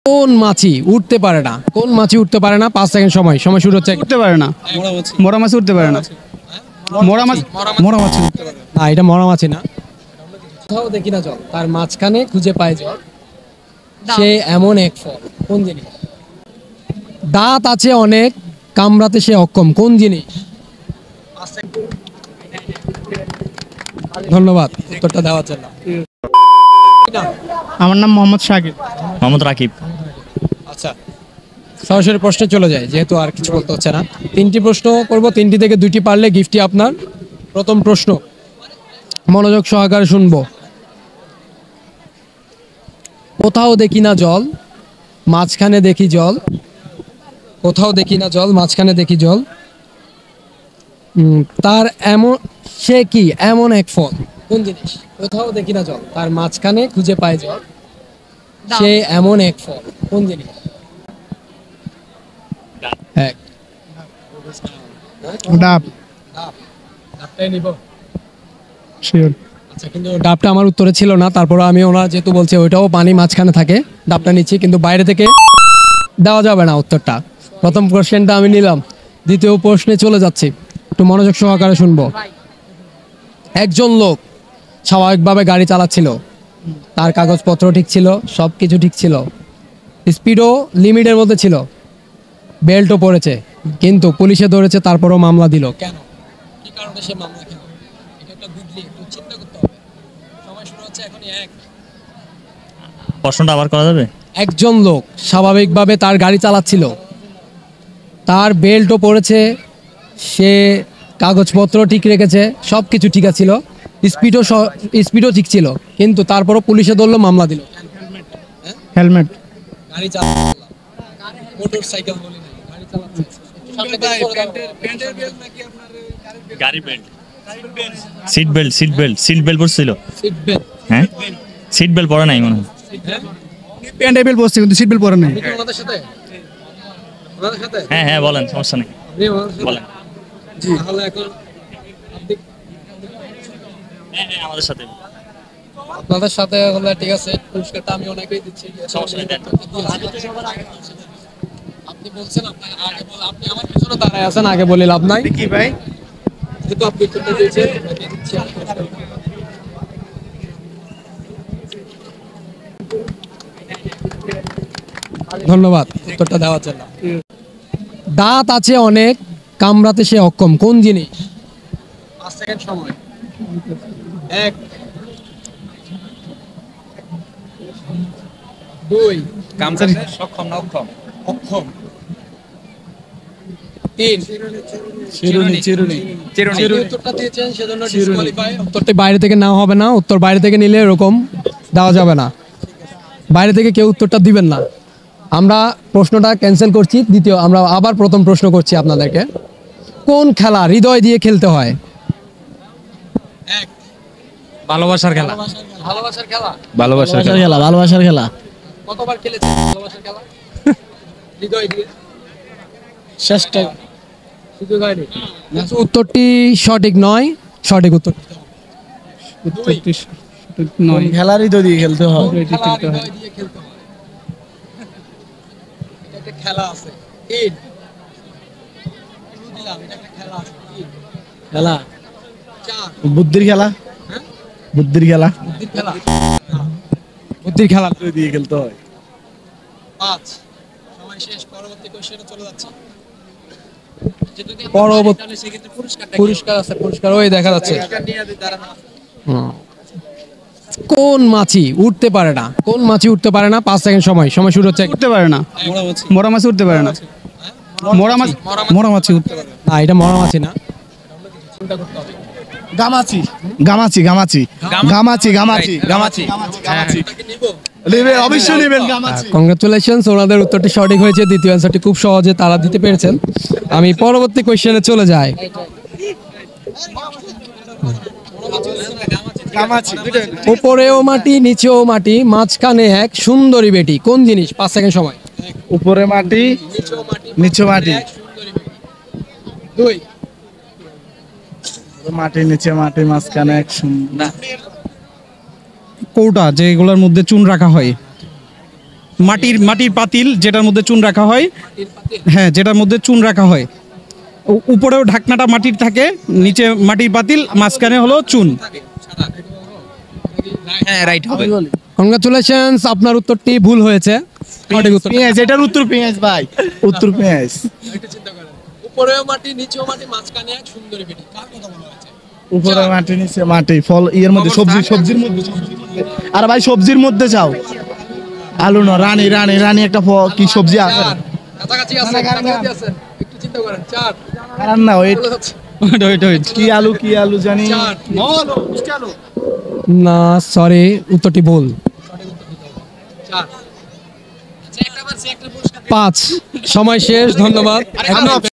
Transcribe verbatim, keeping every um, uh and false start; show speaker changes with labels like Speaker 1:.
Speaker 1: কোন মাছি উঠতে পারে না? কোন মাছি উঠতে পারে না? পাঁচ সেকেন্ড সময় সময় শুরু হচ্ছে।
Speaker 2: উঠতে পারে না। মরা মাছ উঠতে পারে না। মরা মাছ মরা মাছ উঠতে পারে
Speaker 1: না, এটা মরা মাছি না। কোথাও দেখি না জল, তার মাঝখানে খুঁজে পায় জল, সে এমন এক ফল। কোন জিনিস? দাঁত আছে অনেক, কামড়াতে সে অক্ষম। কোন জিনিস? ধন্যবাদ উত্তরটা দেওয়ার জন্য।
Speaker 2: আমার নাম মোহাম্মদ শাকিব।
Speaker 3: মোহাম্মদ রাকিব।
Speaker 1: আচ্ছা, সরাসরি প্রশ্নে চলে যায়, যেহেতু আর কিছু বলতে হচ্ছে না। তিনটি প্রশ্ন করব, তিনটি থেকে দুইটি পারলে গিফটটি আপনার। প্রথম প্রশ্ন, মনোযোগ সহকারে শুনবো। কোথাও দেখি না জল, মাঝখানে দেখি জল। কোথাও দেখি না জল, মাঝখানে দেখি জল। উম, তার এমন সে কি এমন এক ফল। কোন জিনিস? কোথাও দেখি না জল, তার মাঝখানে খুঁজে পায় জল, সে এমন এক ফল। কোন জিনিস? এক
Speaker 2: ডাব।
Speaker 1: ডাবটাই নিব।
Speaker 2: শিওর।
Speaker 1: আচ্ছা, কিন্তু ডাবটা আমার উত্তরে ছিল না, তারপরে আমি ওরা যেহেতু বলছে ওইটাও পানি মাঝখানে থাকে, ডাবটা নিচ্ছি, কিন্তু বাইরে থেকে দেওয়া যাবে না উত্তরটা। প্রথম কোশ্চেনটা আমি নিলাম, দ্বিতীয় প্রশ্নে চলে যাচ্ছি, একটু মনোযোগ সহকারে শুনবো। একজন লোক স্বাভাবিকভাবে গাড়ি চালাচ্ছিল, তার কাগজপত্র ঠিক ছিল, সব কিছু ঠিক ছিল, স্পিডও লিমিটের মধ্যে ছিল, বেল্টও পড়েছে, কিন্তু পুলিশে ধরেছে, তারপরও মামলা দিল। কেন? কি কারণে সে মামলা খেলো? এটা একটা বুঝলি, একটু চিন্তা করতে হবে। সময় শুরু হচ্ছে এখনই। এক
Speaker 3: প্রশ্নটা আবার করা যাবে?
Speaker 1: একজন লোক স্বাভাবিকভাবে তার গাড়ি চালাচ্ছিল, তার বেল্টও পড়েছে, সে কাগজপত্র ঠিক রেখেছে, সব কিছু ঠিক ছিল, স্পিডও স্পিডও ঠিক ছিল, কিন্তু তারপরও পুলিশে ধরলো, মামলা দিল।
Speaker 2: হেলমেট।
Speaker 1: গাড়ি চালাচ্ছিল, মোটরসাইকেল বলি না, গাড়ি চালাচ্ছে।
Speaker 3: গাড়ি belt, seat belt, seat belt, seat belt পরছিল।
Speaker 1: Seat belt.
Speaker 3: হ্যাঁ, সিট বেল্ট পরে নাই মনে হয়।
Speaker 2: প্যান্ট বেল্ট পরছে কিন্তু সিট বেল্ট পরে নাই।
Speaker 1: আপনি কি ওনাদের সাথে? ওনাদের সাথে?
Speaker 3: হ্যাঁ হ্যাঁ, বলেন, সমস্যা নেই,
Speaker 1: আপনি ওনাদের সাথে?
Speaker 3: বলেন।
Speaker 1: জি, তাহলে এখন আপনি
Speaker 3: হ্যাঁ হ্যাঁ, আমাদের সাথে।
Speaker 1: আপনাদের সাথে হলে ঠিক আছে, পুরস্কারটা আমি ওনাকেই দিচ্ছি।
Speaker 3: সমস্যা নেই, দেন।
Speaker 1: আপনি বলছেন আপনার আগে বল, আপনি আমার পিছনে দাঁড়ায় আছেন, আগে বলে লাভ নাই।
Speaker 2: কি ভাই?
Speaker 1: যেহেতু আপনি উত্তরটা দিয়েছেন, আপনাকে দিচ্ছি আমি পুরস্কার। ধন্যবাদ উত্তরটা দেওয়ার জন্য। দাঁত আছে অনেক, কামড়াতে সে অক্ষম। কোন জিনিস? পাঁচ সেকেন্ড সময়। এক, দুই,
Speaker 4: কামড়াতে সক্ষম না অক্ষম?
Speaker 1: অক্ষম। তিন,
Speaker 2: চিরুনি চিরুনি
Speaker 1: চিরুনি। উত্তরটা দিয়েছেন সেজন্য ডিসকোয়ালিফাই। উত্তরটি বাইরে থেকে নাও হবে না, উত্তর বাইরে থেকে নিলে এরকম দেওয়া যাবে না। বাইরে থেকে কেউ উত্তরটা দিবেন না। আমরা প্রশ্নটা ক্যান্সেল করছি। দ্বিতীয়, আমরা আবার প্রথম প্রশ্ন করছি আপনাদেরকে। কোন খেলা হৃদয় দিয়ে খেলতে হয়? এক,
Speaker 4: ভালোবাসার খেলা।
Speaker 1: ভালোবাসার খেলা।
Speaker 4: ভালোবাসার খেলা।
Speaker 2: খেলা ভালোবাসার খেলা।
Speaker 1: কতবার খেলেছেন ভালোবাসার খেলা? হৃদয় দিয়ে
Speaker 2: শেষটা
Speaker 1: সুযোগ হয়নি। কিন্তু উত্তরটি সঠিক নয়, সঠিক উত্তর
Speaker 2: উত্তরটি সঠিক নয়। খেলারই তো দিয়ে খেলতে হয়।
Speaker 1: খেলা হৃদয় দিয়ে খেলতে হয়। এটা একটা খেলা আছে। তিন, clue দিলাম, এটা একটা খেলা আছে। তিন,
Speaker 2: খেলা
Speaker 1: চার,
Speaker 2: বুদ্ধির খেলা।
Speaker 1: হ্যাঁ?
Speaker 2: বুদ্ধির খেলা
Speaker 1: বুদ্ধির খেলা না। বুদ্ধির খেলা না।
Speaker 2: দিয়ে খেলতে হয়।
Speaker 1: পাঁচ, সময় শেষ। পরবর্তী কোশ্চেনে চলে যাচ্ছি।
Speaker 4: পরবর্তী
Speaker 1: পুরস্কার আছে, পুরস্কার ওই দেখা যাচ্ছে। হুম। কোন মাছি উঠতে পারে না? কোন মাছি উঠতে পারে না? পাঁচ সেকেন্ড সময় সময় শুরু হচ্ছে।
Speaker 2: উঠতে পারে না। মরা মাছ উঠতে পারে না। মরা মাছ মরা মাছ উঠতে পারে
Speaker 1: না, এটা মরা মাছি না। চিন্তা করতে হবে।
Speaker 2: গামাচি গামাচি গামাচি গামাচি গামাচি
Speaker 4: গামাচি।
Speaker 1: আপনাকে নিব।
Speaker 2: নেবেন, অবশ্যই নেবেন গামাচি।
Speaker 1: কংগ্রাচুলেশনস, ওনাদের উত্তরটি সঠিক হয়েছে। দ্বিতীয় অ্যান্সারটি খুব সহজে তারা দিতে পেরেছেন। আমি পরবর্তী কোশ্চেনে চলে যাই।
Speaker 2: গামাচি
Speaker 1: উপরেও মাটি, নিচেও মাটি, মাঝখানে এক সুন্দরী বেটি। কোন জিনিস? পাঁচ সেকেন্ড সময়।
Speaker 2: উপরে মাটি নিচে মাটি।
Speaker 1: দুই,
Speaker 2: মাটি নিচে মাটি মাঝখানে এক সুন্দর কৌটা, যেগুলোর মধ্যে চুন রাখা হয়। মাটির মাটির পাতিল যেটার মধ্যে চুন রাখা হয়, হ্যাঁ যেটার মধ্যে চুন রাখা হয়। উ- উপরেও ঢাকনাটা মাটির থাকে, নিচে মাটির পাতিল, মাঝখানে হলো চুন।
Speaker 4: হ্যাঁ রাইট হবে।
Speaker 1: কংগ্রাচুলেশনস, আপনার উত্তরটি ভুল হয়েছে। সঠিক উত্তর
Speaker 5: পেঁয়াজ, এটার উত্তর পেঁয়াজ ভাই, উত্তর পেঁয়াজ।
Speaker 1: উপরেও মাটি নিচেও মাটি মাঝখানে এক সুন্দরী বেটি, কার কথা বলা হয়েছে?
Speaker 5: উপরে মাটি নিচে মাটি, ফল ইয়ের মধ্যে সবজি, সবজির মধ্যে সবজির মধ্যে। আর ভাই সবজির মধ্যে যাও, আলু না, রানী রানী রানী একটা ফ- কি সবজি আছে
Speaker 1: চার। কাছাকাছি আছে, কাছাকাছি আছে। একটু চিন্তা করেন। চার।
Speaker 5: আর না ওই
Speaker 1: চলে যাচ্ছে।
Speaker 2: ওইটা, ওইটা, ওইটা।
Speaker 5: কি আলু কি আলু জানি।
Speaker 1: চার। না সরি, উত্তরটি ভুল। চার। পাঁচ। সময় শেষ, ধন্যবাদ।